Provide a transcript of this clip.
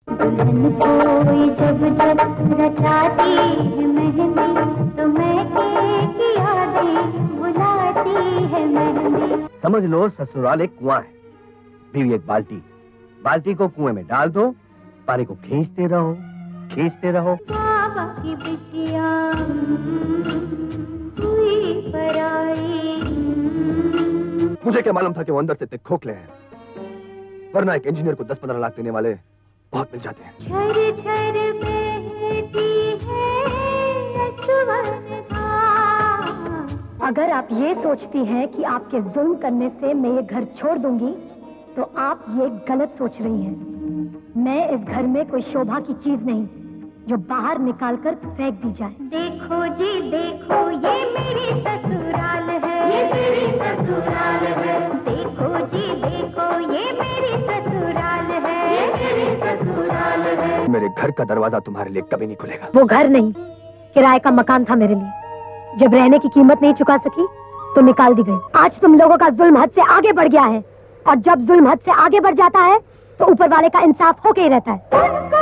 दुल्हन कोई जब जब रचाती है मेहंदी तो मैं की यादें बुलाती है मेहंदी। समझ लो ससुराल एक कुआं है, बीवी एक बाल्टी। बाल्टी को कुएं में डाल दो, पानी को खींचते रहो, खींचते रहो। बाबा की बिटिया हुई पराई। मुझे क्या मालूम था कि वो अंदर से इतने खोखले हैं, वरना एक इंजीनियर को 10-15 लाख देने वाले बहुत मिल जाते हैं। झर झर बहती है सुवर्ण। अगर आप ये सोचती हैं कि आपके जुल्म करने से मैं ये घर छोड़ दूंगी तो आप ये गलत सोच रही हैं। मैं इस घर में कोई शोभा की चीज नहीं जो बाहर निकालकर फेंक दी जाए। देखो जी देखो ये मेरी ससुराल है, ये मेरी ससुराल है। देखो जी देखो ये मेरी ससुराल है, ये मेरी ससुराल है। मेरे घर का दरवाजा तुम्हारे लिए कभी नहीं खुलेगा। वो घर नहीं, किराए का मकान था मेरे लिए। जब रहने की कीमत नहीं चुका सकी तो निकाल दी गई। आज तुम लोगों का जुल्म हद से आगे बढ़ गया है, और जब जुल्म हद से आगे बढ़ जाता है तो ऊपर वाले का इंसाफ होके ही रहता है।